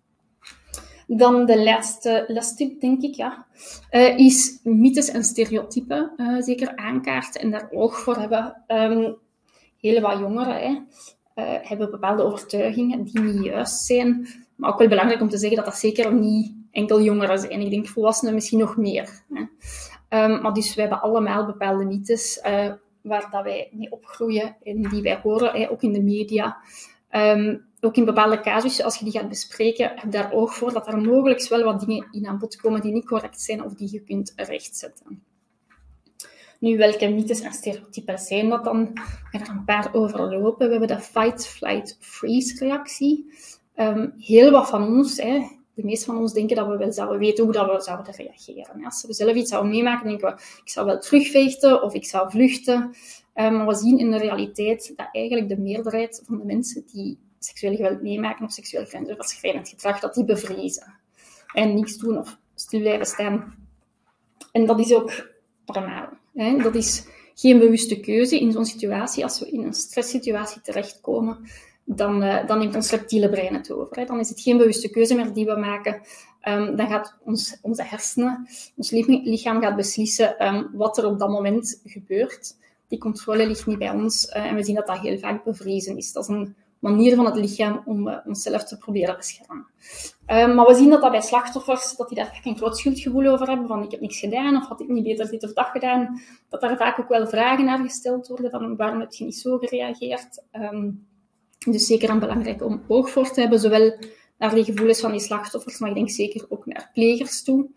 Dan de laatste lestip, denk ik, is mythes en stereotypen zeker aankaarten en daar oog voor hebben. Heel wat jongeren hebben bepaalde overtuigingen die niet juist zijn. Maar ook wel belangrijk om te zeggen dat dat zeker niet enkel jongeren zijn. Ik denk volwassenen misschien nog meer. Maar dus we hebben allemaal bepaalde mythes waar dat wij mee opgroeien en die wij horen, ook in de media. Ook in bepaalde casussen, als je die gaat bespreken, heb daar oog voor dat er mogelijk wel wat dingen in aan bod komen die niet correct zijn of die je kunt rechtzetten. Nu, welke mythes en stereotypen zijn dat dan? We gaan er een paar overlopen. We hebben de fight, flight, freeze reactie. Heel wat van ons, de meeste van ons denken dat we wel zouden weten hoe dat we zouden reageren. Als we zelf iets zouden meemaken, denken we, ik zou wel terugvechten of ik zou vluchten. Maar we zien in de realiteit dat eigenlijk de meerderheid van de mensen die seksueel geweld meemaken of seksueel grensoverschrijdend gedrag, dat die bevriezen. En niks doen of stil blijven staan. En dat is ook normaal. Dat is geen bewuste keuze in zo'n situatie. Als we in een stresssituatie terechtkomen, dan neemt ons reptiele brein het over. Dan is het geen bewuste keuze meer die we maken. Dan gaat onze hersenen, ons lichaam gaat beslissen wat er op dat moment gebeurt. Die controle ligt niet bij ons. En we zien dat dat heel vaak bevriezen is. Dat is een manier van het lichaam om onszelf te proberen beschermen. Maar we zien dat bij slachtoffers, dat die daar geen groot schuldgevoel over hebben, van ik heb niks gedaan, of had ik niet beter dit of dat gedaan. Dat daar vaak ook wel vragen naar gesteld worden, van waarom heb je niet zo gereageerd. Dus zeker belangrijk om oog voor te hebben, zowel naar die gevoelens van die slachtoffers, maar ik denk zeker ook naar plegers toe.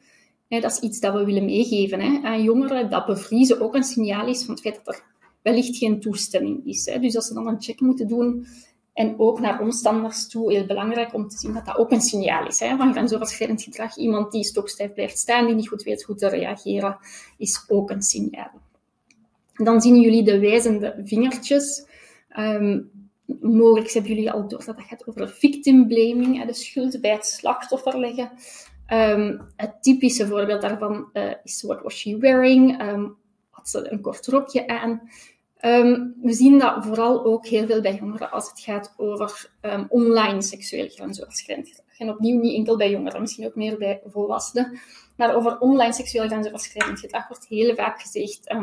Dat is iets dat we willen meegeven aan jongeren, dat bevriezen ook een signaal is van het feit dat er wellicht geen toestemming is. Dus als ze dan een check moeten doen, en ook naar omstanders toe, heel belangrijk om te zien dat dat ook een signaal is van grensoverschrijdend gedrag. Iemand die stokstijf blijft staan, die niet goed weet hoe te reageren, is ook een signaal. Dan zien jullie de wijzende vingertjes. Mogelijk hebben jullie al door dat het gaat over victim blaming, de schuld bij het slachtoffer leggen. Het typische voorbeeld daarvan is what was she wearing? Had ze een kort rokje aan? We zien dat vooral ook heel veel bij jongeren als het gaat over online seksueel grensoverschrijdend gedrag. En opnieuw niet enkel bij jongeren, misschien ook meer bij volwassenen. Maar over online seksueel grensoverschrijdend gedrag wordt heel vaak gezegd,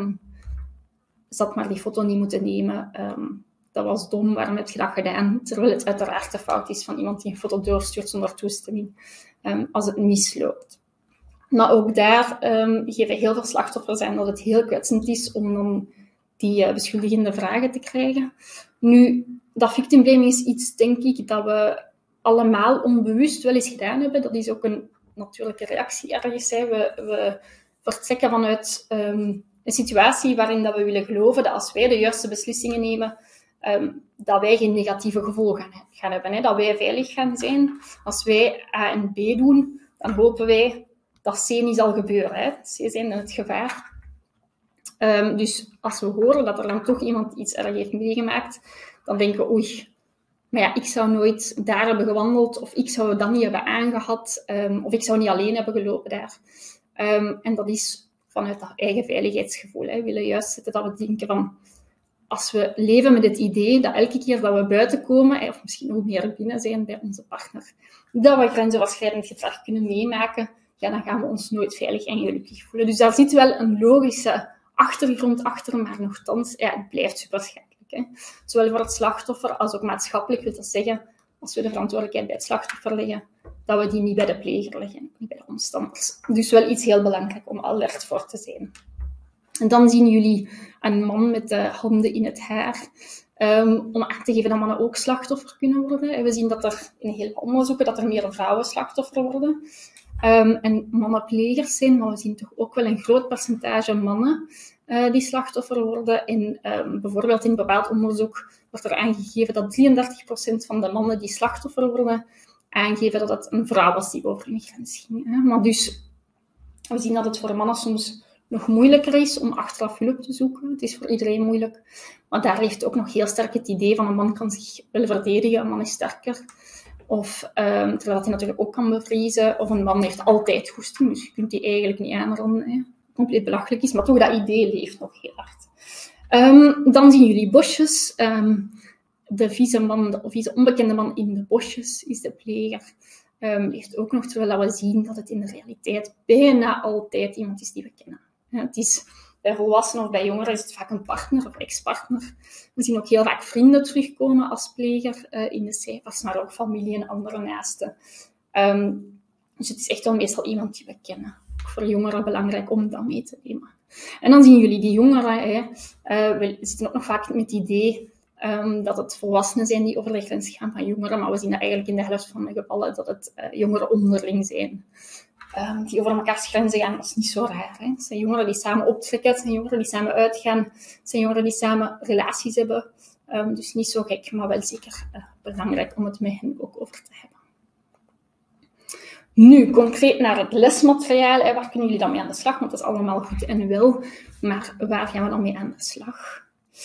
ze had maar die foto niet moeten nemen, dat was dom, waarom heb je dat gedaan? Terwijl het uiteraard de fout is van iemand die een foto doorstuurt zonder toestemming, als het misloopt. Maar ook daar geven heel veel slachtoffers aan dat het heel kwetsend is om dan die beschuldigende vragen te krijgen. Nu, dat victim blaming is iets, denk ik, dat we allemaal onbewust wel eens gedaan hebben. Dat is ook een natuurlijke reactie ergens. We vertrekken vanuit een situatie waarin dat we willen geloven dat als wij de juiste beslissingen nemen, dat wij geen negatieve gevolgen gaan hebben. Dat wij veilig gaan zijn. Als wij A en B doen, dan hopen wij dat C niet zal gebeuren. C zijn het gevaar. Dus als we horen dat er dan toch iemand iets erg heeft meegemaakt, dan denken we, oei, maar ja, ik zou nooit daar hebben gewandeld, of ik zou dat niet hebben aangehad, of ik zou niet alleen hebben gelopen daar. En dat is vanuit dat eigen veiligheidsgevoel. We willen juist zetten dat we denken van, als we leven met het idee dat elke keer dat we buiten komen, of misschien nog meer binnen zijn bij onze partner, dat we grensoverschrijdend gedrag kunnen meemaken, ja, dan gaan we ons nooit veilig en gelukkig voelen. Dus daar zit wel een logische achtergrond achter, maar nogthans, ja, het blijft super schrikkelijk. Zowel voor het slachtoffer als ook maatschappelijk wil dat zeggen, als we de verantwoordelijkheid bij het slachtoffer leggen, dat we die niet bij de pleger leggen, niet bij de omstanders. Dus wel iets heel belangrijk om alert voor te zijn. En dan zien jullie een man met de handen in het haar, om aan te geven dat mannen ook slachtoffer kunnen worden. En we zien dat er in heel veel onderzoeken dat er meer vrouwen slachtoffer worden. En mannen plegers zijn, maar we zien toch ook wel een groot percentage mannen die slachtoffer worden. En bijvoorbeeld in een bepaald onderzoek wordt er aangegeven dat 33% van de mannen die slachtoffer worden, aangeven dat het een vrouw was die over hun grens ging. Maar dus, we zien dat het voor mannen soms nog moeilijker is om achteraf hulp te zoeken. Het is voor iedereen moeilijk. Maar daar ligt ook nog heel sterk het idee van een man kan zich wel verdedigen, een man is sterker. Of, terwijl hij natuurlijk ook kan bevriezen. Of een man heeft altijd goesting, dus je kunt die eigenlijk niet aanranden. Compleet belachelijk is, maar toch dat idee leeft nog heel hard. Dan zien jullie bosjes. De vieze man, de vieze onbekende man in de bosjes is de pleger. Leeft ook nog, terwijl we zien dat het in de realiteit bijna altijd iemand is die we kennen. Het is, bij volwassenen of bij jongeren is het vaak een partner of ex-partner. We zien ook heel vaak vrienden terugkomen als pleger in de cijfers, maar ook familie en andere naasten. Dus het is echt wel meestal iemand die we kennen. Ook voor jongeren belangrijk om dat mee te nemen. En dan zien jullie die jongeren, we zitten ook nog vaak met het idee dat het volwassenen zijn die over de grens gaan van jongeren, maar we zien dat eigenlijk in de helft van de gevallen dat het jongeren onderling zijn. Die over elkaars grenzen gaan, dat is niet zo raar. Het zijn jongeren die samen optrekken, het zijn jongeren die samen uitgaan, het zijn jongeren die samen relaties hebben. Dus niet zo gek, maar wel zeker belangrijk om het met hen ook over te hebben. Nu, concreet naar het lesmateriaal. Waar kunnen jullie dan mee aan de slag? Want dat is allemaal goed en wel. Maar waar gaan we dan mee aan de slag?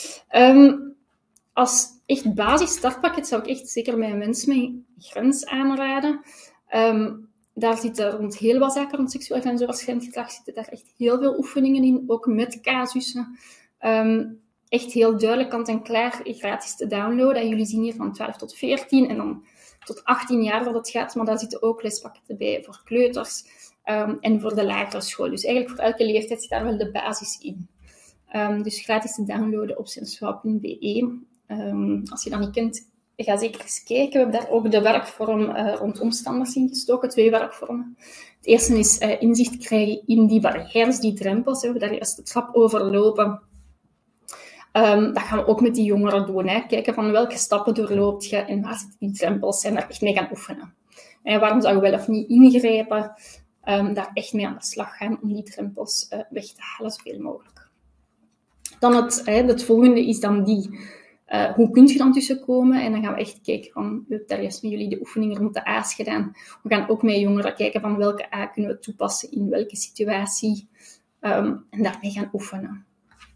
Als echt basis startpakket zou ik echt zeker bij een mens met grens aanraden. Daar zitten rond heel wat zaken rond seksueel grensoverschrijdend gedrag, zitten daar echt heel veel oefeningen in, ook met casussen. Echt heel duidelijk, kant en klaar, gratis te downloaden. En jullie zien hier van 12 tot 14 en dan tot 18 jaar dat het gaat, maar daar zitten ook lespakketten bij voor kleuters en voor de lagere school. Dus eigenlijk voor elke leeftijd zit daar wel de basis in. Dus gratis te downloaden op sensuaal.be. Als je dat niet kent, ga zeker eens kijken. We hebben daar ook de werkvorm rond omstanders in gestoken, 2 werkvormen. Het eerste is inzicht krijgen in die barrières, die drempels. We daar eerst de trap overlopen. Dat gaan we ook met die jongeren doen. Kijken van welke stappen doorloopt je en waar zitten die drempels en daar echt mee gaan oefenen. Waarom zou je wel of niet ingrijpen? daar echt mee aan de slag gaan om die drempels weg te halen, zoveel mogelijk. Dan het volgende is dan hoe kun je dan tussenkomen? En dan gaan we echt kijken van, we hebben daar juist met jullie de oefeningen rond de A's gedaan. We gaan ook met jongeren kijken van welke A kunnen we toepassen in welke situatie. En daarmee gaan oefenen.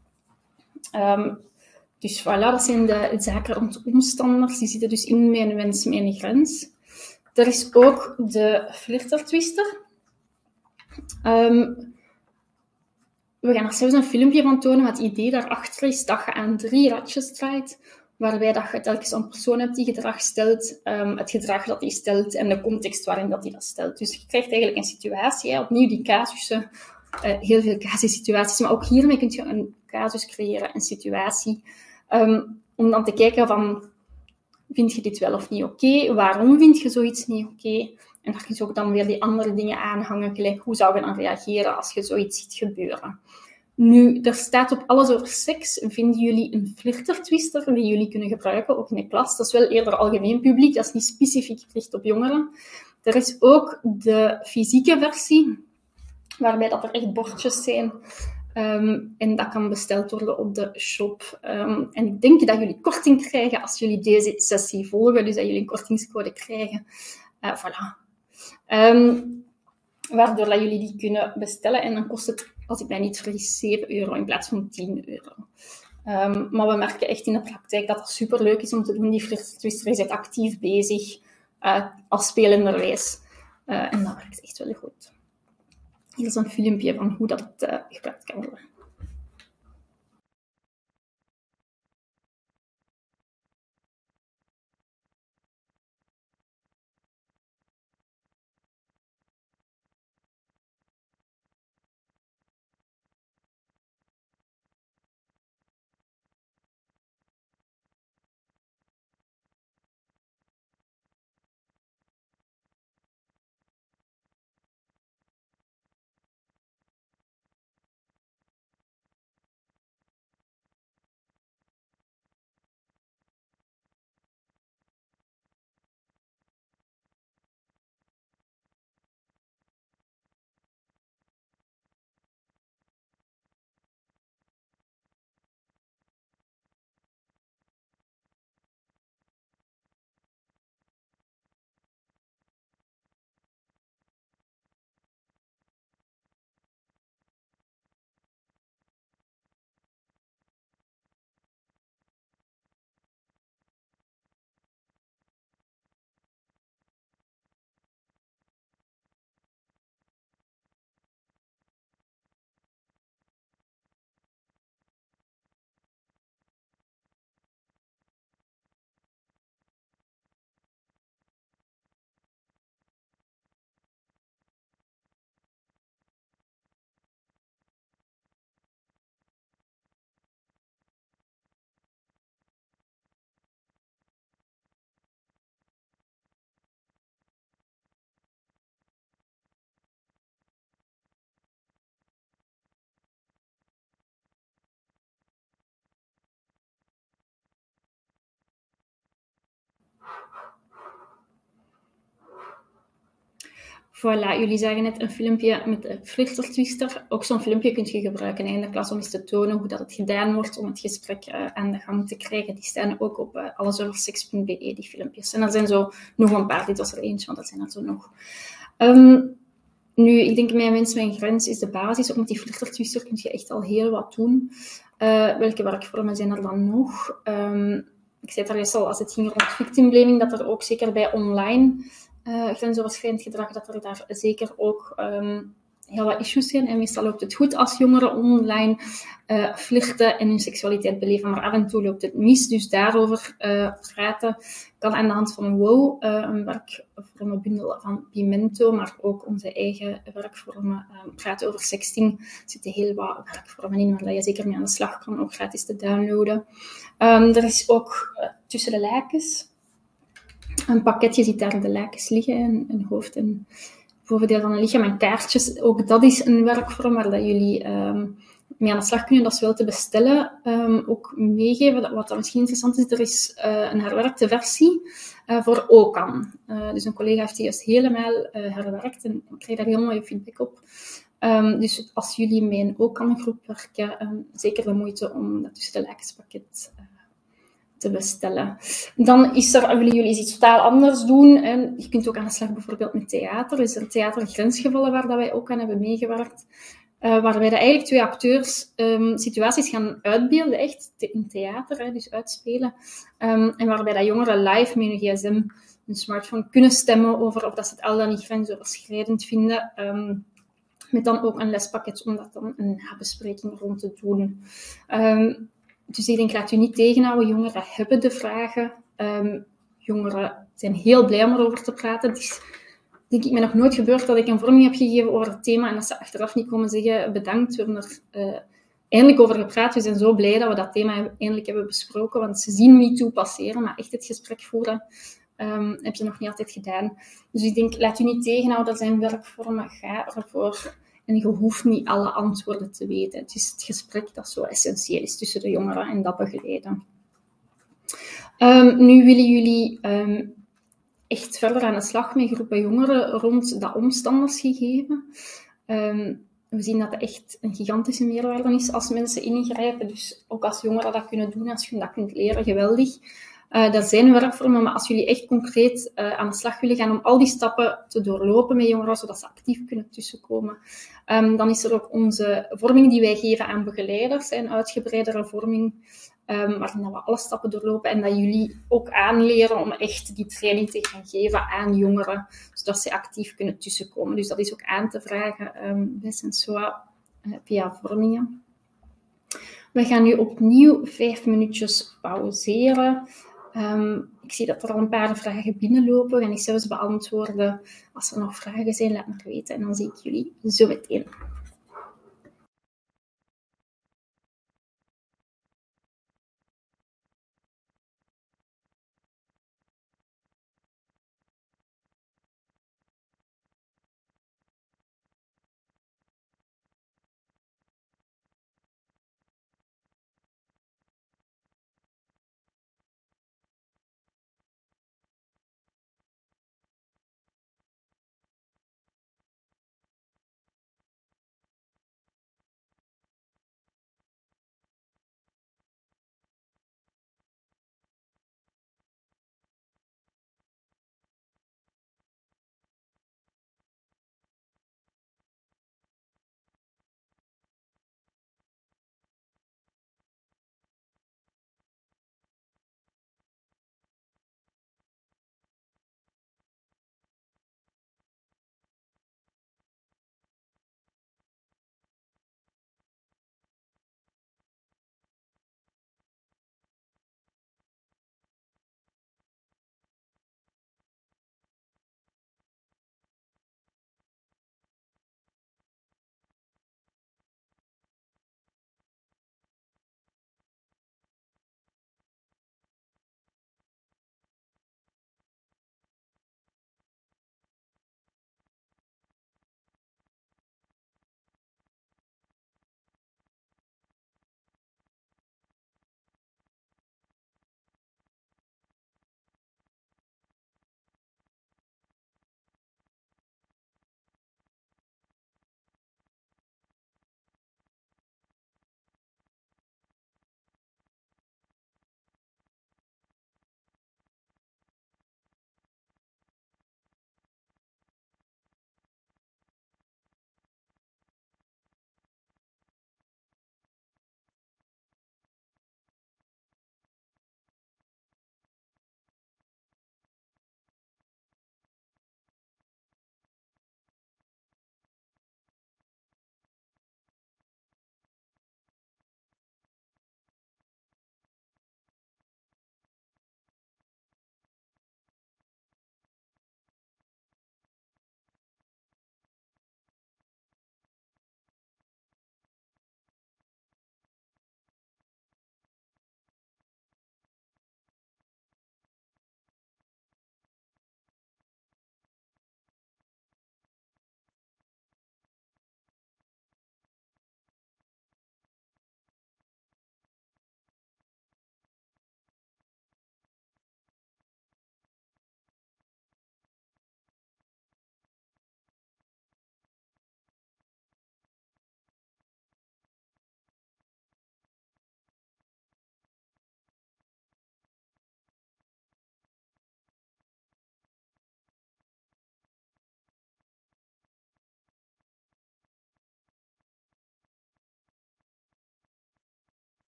Dus voilà, dat zijn de zaken rond omstanders. Die zitten dus in mijn wens, mijn grens. Er is ook de flirtertwister. We gaan er zelfs een filmpje van tonen, maar het idee daarachter is dat je aan 3 radjes draait, waarbij dat je telkens een persoon hebt die gedrag stelt, het gedrag dat die stelt en de context waarin dat die dat stelt. Dus je krijgt eigenlijk een situatie, opnieuw die casussen, heel veel casussituaties, maar ook hiermee kun je een casus creëren, een situatie, om dan te kijken van, vind je dit wel of niet oké? Waarom vind je zoiets niet oké? En daar kun je ook dan weer die andere dingen aanhangen, gelijk hoe zou je dan reageren als je zoiets ziet gebeuren. Nu, er staat op alles over seks. Vinden jullie een flirtertwister die jullie kunnen gebruiken, ook in de klas? Dat is wel eerder algemeen publiek, dat is niet specifiek gericht op jongeren. Er is ook de fysieke versie, waarbij dat er echt bordjes zijn. En dat kan besteld worden op de shop. En ik denk dat jullie korting krijgen als jullie deze sessie volgen, dus dat jullie een kortingscode krijgen. Voilà. Waardoor dat jullie die kunnen bestellen. En dan kost het, als ik mij niet vergis, €7 in plaats van €10. Maar we merken echt in de praktijk dat het superleuk is om te doen. Die flirtertwister is echt actief bezig, als spelenderwijs. En dat werkt echt wel goed. Hier is een filmpje van hoe dat gebruikt kan worden. Voilà, jullie zagen net een filmpje met de flirtertwister. Ook zo'n filmpje kun je gebruiken in de klas om eens te tonen hoe dat het gedaan wordt, om het gesprek aan de gang te krijgen. Die staan ook op allesoverseks.be, die filmpjes. En er zijn zo nog een paar, dit was er eentje, want dat zijn er zo nog. Nu, ik denk mijn wens, mijn grens is de basis. Ook met die flirtertwister kun je echt al heel wat doen. Welke werkvormen zijn er dan nog? Ik zei het daar juist al, als het ging rond victimblaming, dat er ook zeker bij online grensoverschrijdend gedrag, dat er daar zeker ook heel wat issues zijn. En meestal loopt het goed als jongeren online flirten en hun seksualiteit beleven, maar af en toe loopt het mis. Dus daarover praten kan aan de hand van een WOW, een werkvormenbundel van Pimento, maar ook onze eigen werkvormen. Praten over sexting. Er zitten heel wat werkvormen in, waar je zeker mee aan de slag kan, ook gratis te downloaden. Er is ook tussen de lijkens een pakketje, ziet daar de lijkens liggen, een hoofd en bovendeel van een lichaam en kaartjes. Ook dat is een werkvorm waar dat jullie mee aan de slag kunnen, dat is wel te bestellen. Ook meegeven, wat dan misschien interessant is, er is een herwerkte versie voor OCAN. Dus een collega heeft die juist helemaal herwerkt en ik kreeg daar heel mooie feedback op. Dus als jullie met een OCAN-groep werken, zeker de moeite om dat tussen de lijkenspakket te bestellen. Dan willen jullie iets totaal anders doen. En je kunt ook aan de slag bijvoorbeeld met theater. Er is een theater Grensgevallen waar dat wij ook aan hebben meegewerkt. Waarbij dat eigenlijk 2 acteurs situaties gaan uitbeelden, echt in theater, dus uitspelen. En waarbij dat jongeren live met hun gsm, hun smartphone, kunnen stemmen over of dat ze het al dan niet grensoverschrijdend vinden. Met dan ook een lespakket om dat dan een nabespreking rond te doen. Dus ik denk, laat u niet tegenhouden. Jongeren hebben de vragen. Jongeren zijn heel blij om erover te praten. Het is, denk ik, mij nog nooit gebeurd dat ik een vorming heb gegeven over het thema en dat ze achteraf niet komen zeggen, bedankt, we hebben er eindelijk over gepraat. We zijn zo blij dat we dat thema eindelijk hebben besproken, want ze zien MeToo passeren, maar echt het gesprek voeren heb je nog niet altijd gedaan. Dus ik denk, laat u niet tegenhouden, dat zijn werkvormen, ga ervoor. En je hoeft niet alle antwoorden te weten. Het is het gesprek dat zo essentieel is tussen de jongeren en dat begeleiden. Nu willen jullie echt verder aan de slag met groepen jongeren rond dat omstandersgegeven. We zien dat het echt een gigantische meerwaarde is als mensen ingrijpen. Dus ook als jongeren dat kunnen doen, als je dat kunt leren, geweldig. Dat zijn werkvormen, maar als jullie echt concreet aan de slag willen gaan om al die stappen te doorlopen met jongeren, zodat ze actief kunnen tussenkomen, dan is er ook onze vorming die wij geven aan begeleiders, een uitgebreidere vorming, waarin we alle stappen doorlopen en dat jullie ook aanleren om echt die training te gaan geven aan jongeren, zodat ze actief kunnen tussenkomen. Dus dat is ook aan te vragen bij Sensoa via vormingen. We gaan nu opnieuw 5 minuutjes pauzeren. Ik zie dat er al een paar vragen binnenlopen. We gaan die zelfs beantwoorden. Als er nog vragen zijn, laat me weten. En dan zie ik jullie zo meteen.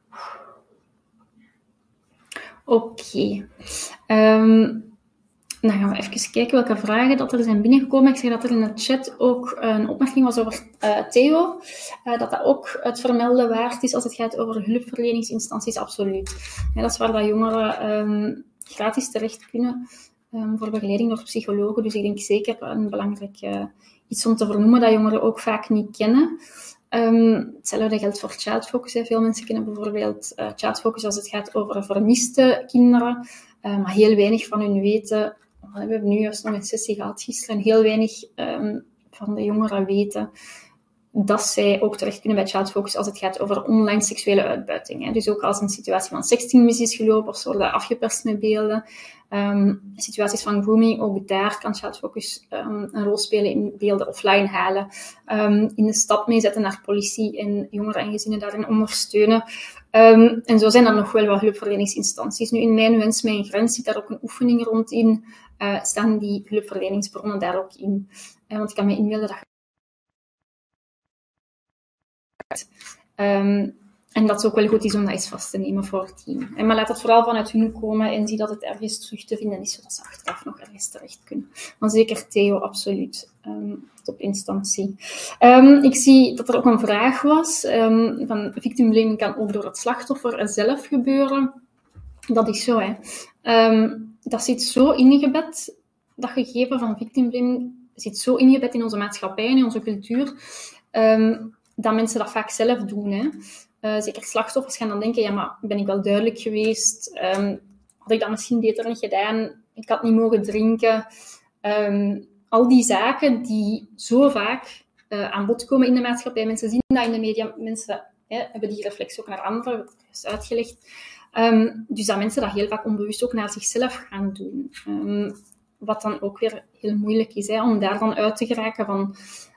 Oké. Dan gaan we even kijken welke vragen dat er zijn binnengekomen. Ik zeg dat er in de chat ook een opmerking was over Theo. Dat ook het vermelden waard is als het gaat over hulpverleningsinstanties, absoluut. Dat is waar dat jongeren gratis terecht kunnen voor begeleiding door psychologen. Dus ik denk zeker een belangrijk iets om te vernoemen dat jongeren ook vaak niet kennen. Hetzelfde geldt voor Child Focus. Veel mensen kennen bijvoorbeeld Child Focus als het gaat over vermiste kinderen, maar heel weinig van hun weten. We hebben nu juist nog een sessie gehad gisteren. Heel weinig van de jongeren weten dat zij ook terecht kunnen bij Child Focus als het gaat over online seksuele uitbuiting. Hè. Dus ook als een situatie van sexting mis is gelopen of ze worden afgeperst met beelden. Situaties van grooming, ook daar kan Child Focus een rol spelen in beelden offline halen. In de stap meezetten naar politie en jongeren en gezinnen daarin ondersteunen. En zo zijn er nog wel wat hulpverleningsinstanties. Nu, in Mijn Wens, Mijn Grens zit daar ook een oefening rond in. Staan die hulpverleningsbronnen daar ook in? Want ik kan me inbeelden dat en dat het ook wel goed is om dat eens vast te nemen voor het team. Maar laat het vooral vanuit hun komen en zie dat het ergens terug te vinden is, zodat ze achteraf nog ergens terecht kunnen. Maar zeker Theo, absoluut. Top instantie. Ik zie dat er ook een vraag was van victim blaming kan ook door het slachtoffer zelf gebeuren. Dat is zo, hè. Dat zit zo ingebed, dat gegeven van victim blaming zit zo ingebed in onze maatschappij en in onze cultuur, dat mensen dat vaak zelf doen. Hè. Zeker slachtoffers gaan dan denken, ja, maar ben ik wel duidelijk geweest? Had ik dat misschien beter niet gedaan? Ik had niet mogen drinken. Al die zaken die zo vaak aan bod komen in de maatschappij. Mensen zien dat in de media. Mensen hebben die reflex ook naar anderen. Dat heb ik juist uitgelegd. Dus dat mensen dat heel vaak onbewust ook naar zichzelf gaan doen. Wat dan ook weer heel moeilijk is, hè, om daar dan uit te geraken van...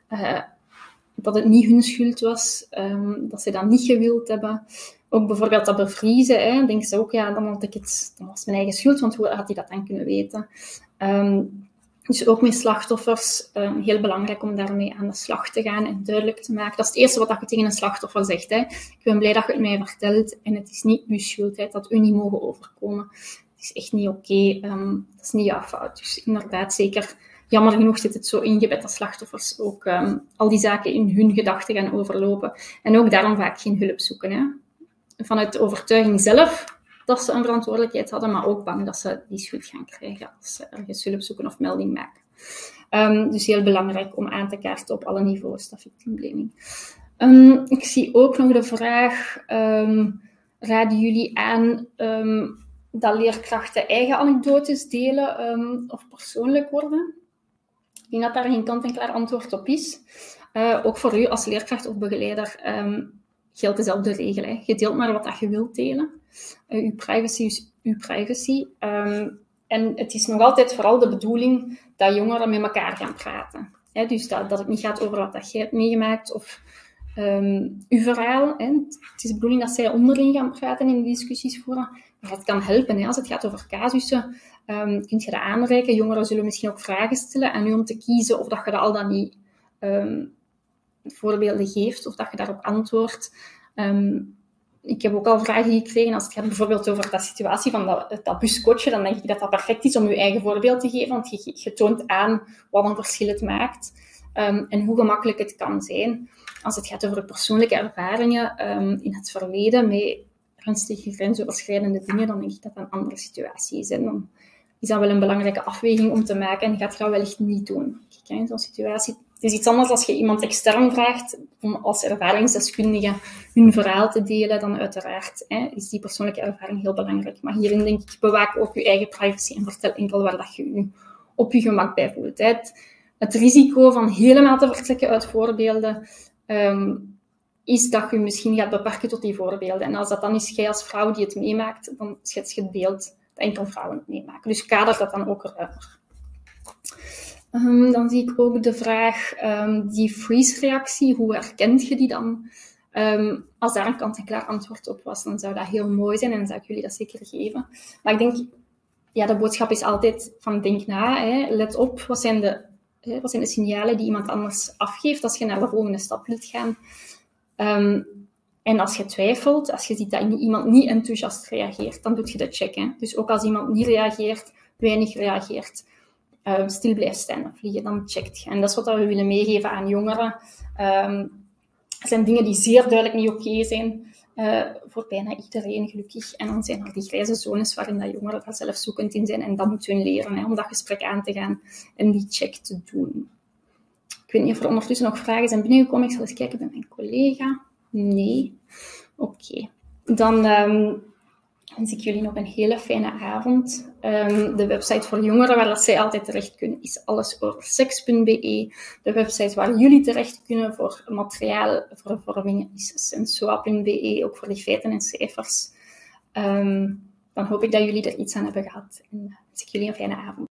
dat het niet hun schuld was, dat ze dat niet gewild hebben. Ook bijvoorbeeld dat bevriezen, hè, denken ze ook, ja, dan was het mijn eigen schuld, want hoe had hij dat dan kunnen weten? Dus ook met slachtoffers, heel belangrijk om daarmee aan de slag te gaan en duidelijk te maken. Dat is het eerste wat je tegen een slachtoffer zegt. Hè. Ik ben blij dat je het mij vertelt en het is niet uw schuld, hè, dat u niet mogen overkomen. Het is echt niet oké, dat is niet jouw fout. Dus inderdaad, zeker... Jammer genoeg zit het zo ingebed dat slachtoffers ook al die zaken in hun gedachten gaan overlopen. En ook daarom vaak geen hulp zoeken. Hè. Vanuit de overtuiging zelf dat ze een verantwoordelijkheid hadden, maar ook bang dat ze die schuld gaan krijgen als ze ergens hulp zoeken of melding maken. Dus heel belangrijk om aan te kaarten op alle niveaus, dat victim blaming. Ik zie ook nog de vraag, raden jullie aan dat leerkrachten eigen anekdotes delen of persoonlijk worden? Ik denk dat daar geen kant-en-klaar antwoord op is. Ook voor u als leerkracht of begeleider geldt dezelfde regel. Hè. Je deelt maar wat dat je wilt delen. Uw privacy is uw privacy. En het is nog altijd vooral de bedoeling dat jongeren met elkaar gaan praten. Hè. Dus dat het niet gaat over wat dat jij hebt meegemaakt of uw verhaal. Hè. Het is de bedoeling dat zij onderling gaan praten en discussies voeren. Maar het kan helpen, hè. Als het gaat over casussen. Kun je dat aanreiken. Jongeren zullen misschien ook vragen stellen aan u om te kiezen of dat je dat al dan niet voorbeelden geeft of dat je daarop antwoordt. Ik heb ook al vragen gekregen als het gaat bijvoorbeeld over dat situatie van dat buscoachje. Dan denk ik dat dat perfect is om je eigen voorbeeld te geven, want je toont aan wat een verschil het maakt en hoe gemakkelijk het kan zijn. Als het gaat over persoonlijke ervaringen in het verleden met ernstige grensoverschrijdende dingen, dan denk ik dat dat een andere situatie is. En dan is dat wel een belangrijke afweging om te maken en gaat je dat wellicht niet doen. Kijk, in zo'n situatie. Het is iets anders als je iemand extern vraagt om als ervaringsdeskundige hun verhaal te delen, dan uiteraard is die persoonlijke ervaring heel belangrijk. Maar hierin denk ik, bewaak ook je eigen privacy en vertel enkel waar dat je je op je gemak bij voelt. Het risico van helemaal te vertrekken uit voorbeelden is dat je misschien gaat beperken tot die voorbeelden. En als dat dan is jij als vrouw die het meemaakt, dan schets je het beeld dat enkel vrouwen het meemaken. Dus kader dat dan ook eruit. Dan zie ik ook de vraag, die freeze-reactie, hoe herkent je die dan? Als daar een kant-en-klaar antwoord op was, dan zou dat heel mooi zijn en dan zou ik jullie dat zeker geven. Maar ik denk, ja, de boodschap is altijd van denk na, let op, wat zijn de signalen die iemand anders afgeeft als je naar de volgende stap wilt gaan. En als je twijfelt, als je ziet dat iemand niet enthousiast reageert, dan doe je de check. Hè. Dus ook als iemand niet reageert, weinig reageert, stil blijft staan of liggen, dan checkt je. En dat is wat we willen meegeven aan jongeren. Er zijn dingen die zeer duidelijk niet oké zijn, voor bijna iedereen gelukkig. En dan zijn er die grijze zones waarin dat jongeren daar zelfzoekend in zijn. En dat moeten we leren, hè, om dat gesprek aan te gaan en die check te doen. Ik weet niet of er ondertussen nog vragen zijn binnengekomen. Ik zal eens kijken bij mijn collega. Nee. Oké. Dan wens ik jullie nog een hele fijne avond. De website voor jongeren waar dat zij altijd terecht kunnen is allesoverseks.be. De website waar jullie terecht kunnen voor materiaal voor vorming is sensoa.be, ook voor die feiten en cijfers. Dan hoop ik dat jullie er iets aan hebben gehad en wens ik jullie een fijne avond.